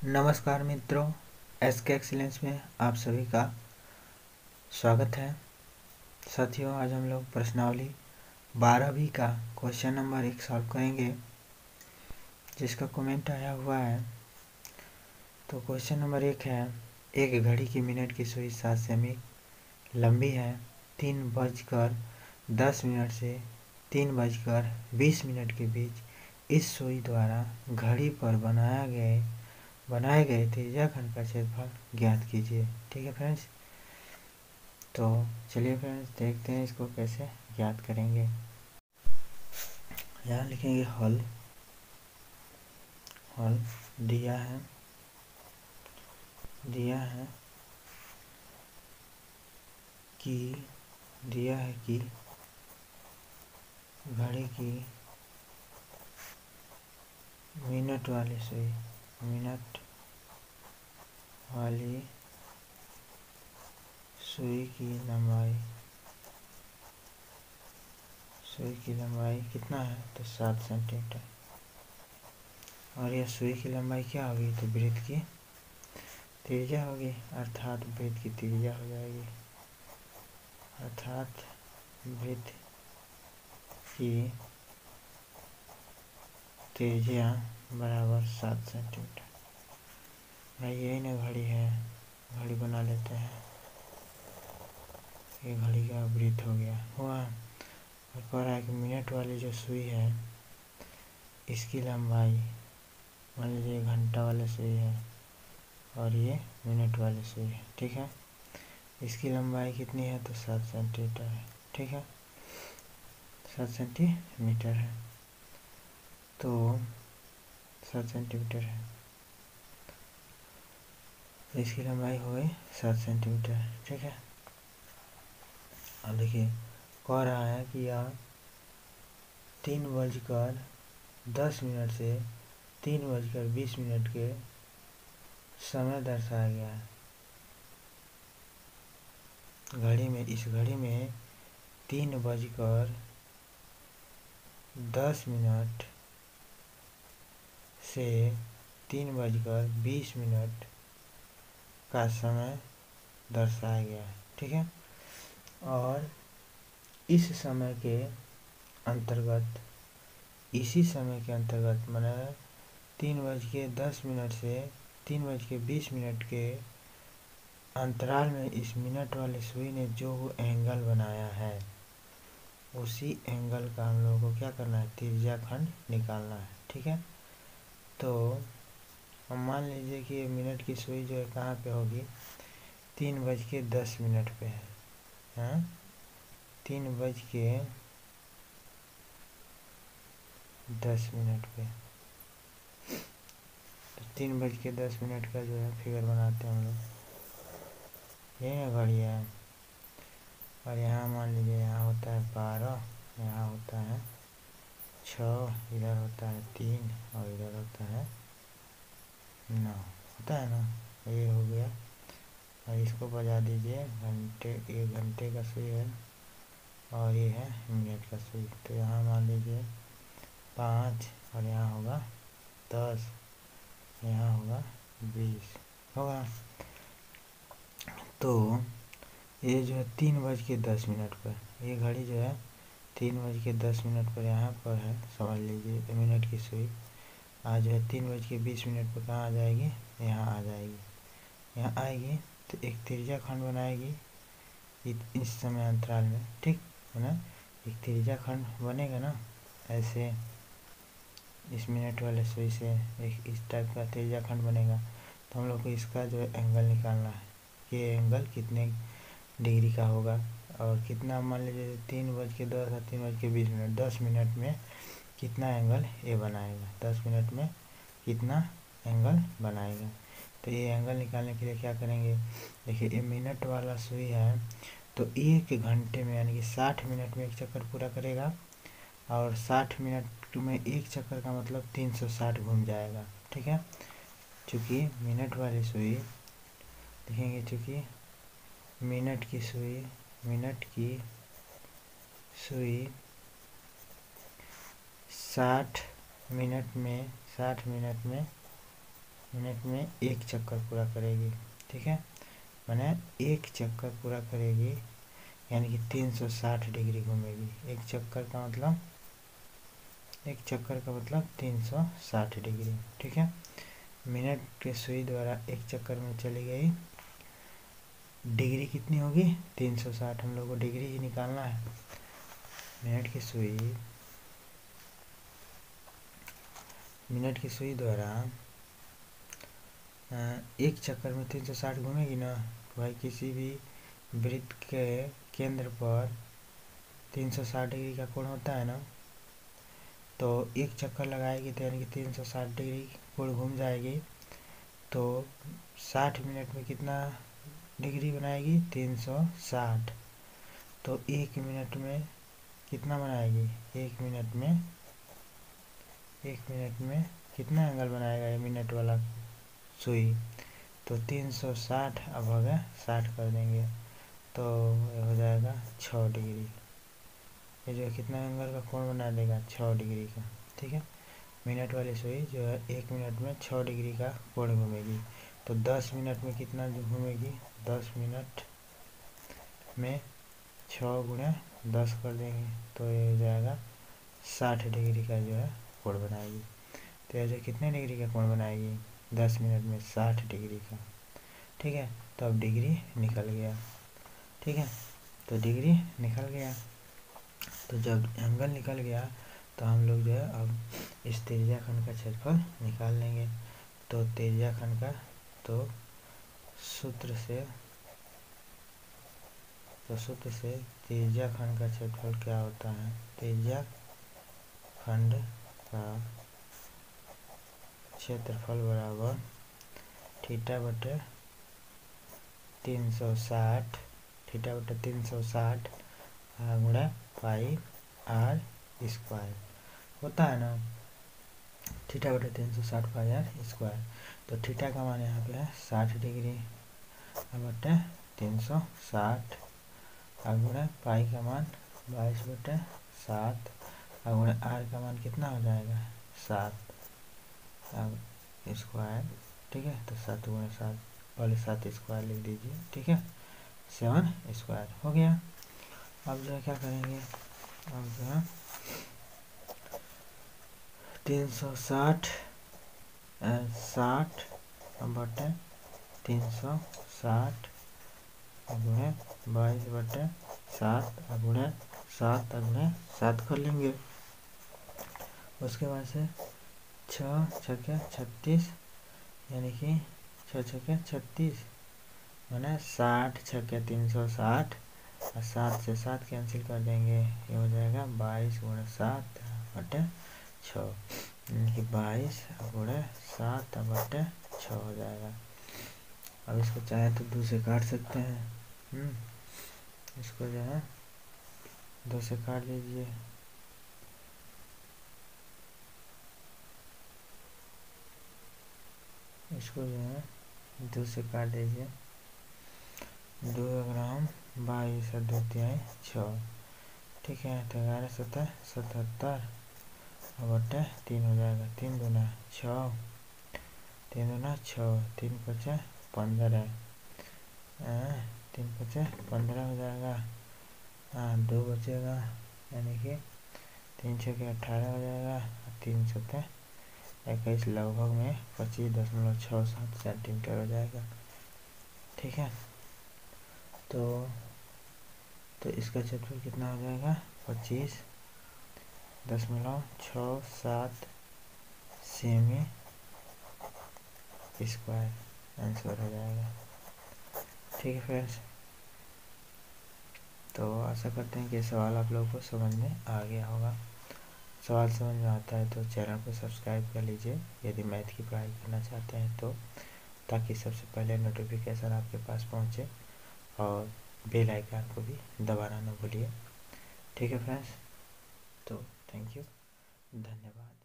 नमस्कार मित्रों, SK. Excellence में आप सभी का स्वागत है। साथियों, आज हम लोग प्रश्नावली 12वीं का क्वेश्चन नंबर 1 सॉल्व करेंगे, जिसका कमेंट आया हुआ है। तो क्वेश्चन नंबर 1 है, एक घड़ी की मिनट की सुई 7 सेमी लंबी है। 3:10 से 3:20 के बीच इस सुई द्वारा घड़ी पर बनाए गए त्रिज्याखंड का क्षेत्रफल ज्ञात कीजिए। ठीक है फ्रेंड्स, तो चलिए फ्रेंड्स देखते हैं इसको कैसे ज्ञात करेंगे। यहाँ लिखेंगे हल दिया है कि घड़ी की मिनट वाली सुई की लंबाई कितना है, तो 7 सेंटीमीटर। और यह सुई की लंबाई क्या होगी, तो वृत्त की त्रिज्या होगी, अर्थात वृत्त की त्रिज्या हो जाएगी, अर्थात वृत्त की त्रिज्या बराबर 7 सेंटीमीटर। भाई यही ना घड़ी है, घड़ी बना लेते हैं। ये घड़ी का वृत्त हो गया हुआ। और कह रहा है कि मिनट वाली जो सुई है इसकी लंबाई, मान लीजिए घंटा वाली सुई है और ये मिनट वाली सुई है। ठीक है, इसकी लंबाई कितनी है, तो 7 सेंटीमीटर है। ठीक है, 7 सेंटीमीटर है, तो 7 सेंटीमीटर है, तो इसकी लंबाई हो गई 7 सेंटीमीटर। ठीक है, अब देखिए कह रहा है कि यह 3:10 से 3:20 के समय दर्शाया गया है। इस घड़ी में 3:10 से 3:20 का समय दर्शाया गया है। ठीक है, और इसी समय के अंतर्गत माने 3:10 से 3:20 के अंतराल में इस मिनट वाली सुई ने जो एंगल बनाया है, उसी एंगल का हम लोगों को क्या करना है, त्रिज्याखंड निकालना है। ठीक है, तो हम मान लीजिए कि मिनट की सुई जो है कहाँ पे होगी, 3:10 पे है। हाँ, 3:10 पे, तो 3:10 का जो है फिगर बनाते हैं हम लोग। ये ना घड़ी है, और यहाँ मान लीजिए यहाँ होता है 12, यहाँ होता है 6, इधर होता है 3 और इधर होता है 9, होता है ना, ये हो गया। और इसको बजा दीजिए, एक घंटे का सुई है और ये है मिनट का सुई। तो यहाँ मान लीजिए 5 और यहाँ होगा 10, यहाँ होगा 20 होगा। तो ये जो है 3:10 पर, ये घड़ी जो है 3:10 पर यहाँ पर है, समझ लीजिए मिनट की सुई। आज जो है 3:20 पर कहाँ आ जाएगी, यहाँ आ जाएगी। यहाँ आएगी तो एक त्रिज्याखंड बनाएगी इस समय अंतराल में। ठीक है ना, एक त्रिज्याखंड बनेगा ना, ऐसे इस मिनट वाले सुई से एक इस टाइप का त्रिज्याखंड बनेगा। तो हम लोग को इसका जो है एंगल निकालना है, ये एंगल कितने डिग्री का होगा और कितना, मान लीजिए 3:10 और 3:20, 10 मिनट में कितना एंगल ये बनाएगा, 10 मिनट में कितना एंगल बनाएगा। तो ये एंगल निकालने के लिए क्या करेंगे, देखिए ये मिनट वाला सुई है, तो 1 घंटे में यानी कि 60 मिनट में एक चक्कर पूरा करेगा, और 60 मिनट में एक चक्कर का मतलब 360 घूम जाएगा। ठीक है, चूँकि मिनट वाली सुई देखेंगे, चूँकि मिनट की सुई 60 मिनट में मिनट में एक चक्कर पूरा करेगी, ठीक है, मैंने एक चक्कर पूरा करेगी यानी कि 360 डिग्री घूमेगी। एक चक्कर का मतलब 360 डिग्री, ठीक है। मिनट के सुई द्वारा एक चक्कर में चली गई, डिग्री कितनी होगी 360, हम लोग को डिग्री ही निकालना है। मिनट की सुई द्वारा एक चक्कर में 360 घूमेगी ना, तो भाई किसी भी वृत्त के केंद्र पर 360 डिग्री का कोण होता है ना, तो एक चक्कर लगाएगी तो यानी कि 360 डिग्री कोण घूम जाएगी, तो 60 मिनट में कितना डिग्री बनाएगी 360। तो एक मिनट में कितना बनाएगी, एक मिनट में कितना एंगल बनाएगा ये मिनट वाला सुई, तो 360 अब हो गया 60 कर देंगे तो ये हो जाएगा 6 डिग्री। ये जो कितना एंगल का कोण बना देगा 6 डिग्री का, ठीक है। मिनट वाली सुई जो है एक मिनट में 6 डिग्री का कोण घूमेगी, तो 10 मिनट में कितना घूमेगी, 10 मिनट में 6 गुणा 10 कर देंगे तो ये हो जाएगा 60 डिग्री का जो है कोण बनाएगी। तो ये जो कितने डिग्री का कोण बनाएगी 10 मिनट में 60 डिग्री का, ठीक है। तो अब डिग्री निकल गया, ठीक है, तो डिग्री निकल गया। तो जब एंगल निकल गया तो हम लोग जो है अब इस त्रिज्याखंड का क्षेत्रफल निकाल लेंगे। तो त्रिज्याखंड का तो सूत्र से त्रिज्याखंड का क्षेत्रफल क्या होता है, त्रिज्याखंड का क्षेत्रफल बराबर थीटा बटे 360 गुणा पाई आर स्क्वायर होता है ना, थीटा बटे 360 पाई आर स्क्वायर। तो थीटा का मान यहाँ पे है 60 डिग्री बटे 360 गुणा पाई का मान 22/7 गुणा आर का मान कितना हो जाएगा 7 स्क्वायर, ठीक है। तो 7 गुणा 7 पहले 7 स्क्वायर लिख दीजिए, ठीक है, 7 स्क्वायर हो गया। अब जो है क्या करेंगे, अब जो है 360 बटे 360 गुणे 22/7 गुणे 7 गुणे 7 कर लेंगे। उसके बाद से 6 छक्के 36 यानी कि 6 छक्के 36 मैंने 60 छक्के 360 और 7 से 7 कैंसिल कर देंगे, ये हो जाएगा 22 गुणे 7 बटे 6 यानी कि 22 गुणे 7 बटे 6 हो जाएगा। अब इसको चाहे तो 2 से काट सकते हैं, इसको जो है 2 से काट लीजिए, इसको जो है 2 से काट दीजिए, 2 ग्राम 22 और 2 तिहाई 6, ठीक है। तो 11 7 77 बटे 3 हो जाएगा, 3 दूना 6 3 दूना 6 3 5 15 3 5 15 हो जाएगा, 2 बचेगा यानी कि 3 6 18 हो जाएगा, 3 7 21 लगभग में 25.67 सेंटीमीटर हो जाएगा, ठीक है। तो इसका क्षेत्रफल कितना हो जाएगा 25.67 सेमी स्क्वायर आंसर हो जाएगा, ठीक है फ्रेंड्स। तो आशा करते हैं कि सवाल आप लोगों को समझ में आ गया होगा। सवाल समझ में आता है तो चैनल को सब्सक्राइब कर लीजिए यदि मैथ की पढ़ाई करना चाहते हैं तो, ताकि सबसे पहले नोटिफिकेशन आपके पास पहुंचे, और बेल आइकन को भी दबाना न भूलिए, ठीक है फ्रेंड्स। तो थैंक यू, धन्यवाद।